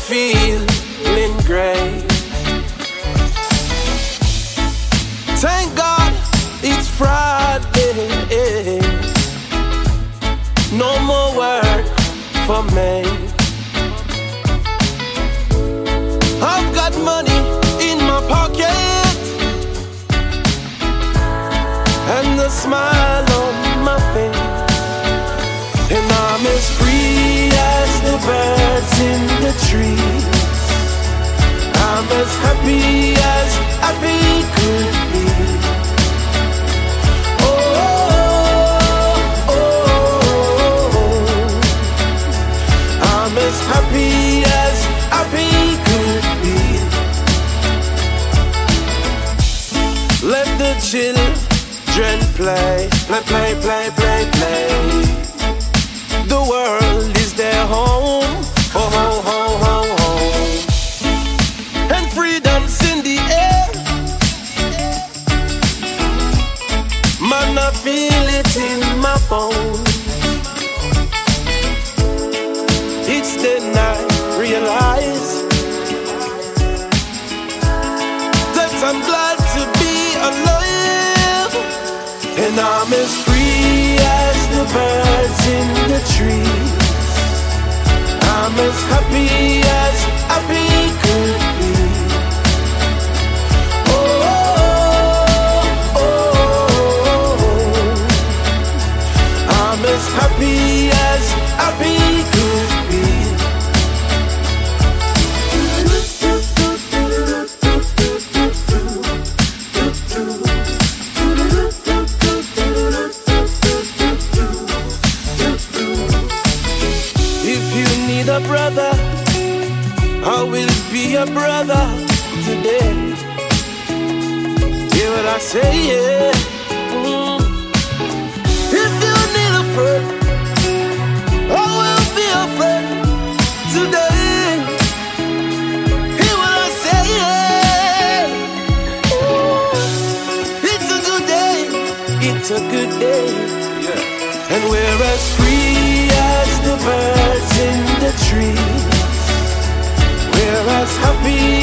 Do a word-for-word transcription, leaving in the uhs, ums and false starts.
feeling great. Thank God it's Friday. No more work for me. I've got money in my pocket and a smile on my face, and I'm as free as the birds in the trees. I'm as happy as happy could be. Oh, oh, oh, I'm as happy as happy could be. Let the children play, play, play, play, play, play. The world is their home. Oh, ho, ho, ho, ho. And freedom's in the air. Man, I feel it in my bones. It's then I realize that I'm glad to be alive, and I'm as free as the birds in the trees. I'm as happy as happy could be. Oh, oh, oh, oh. I'm as happy as happy could be. A brother, I will be a brother today. Hear what I say, yeah. Mm. If you need a friend, I will be a friend today. Hear what I say, yeah. Ooh. It's a good day, it's a good day, yeah. And we're as free as the birds in the trees. We're as happy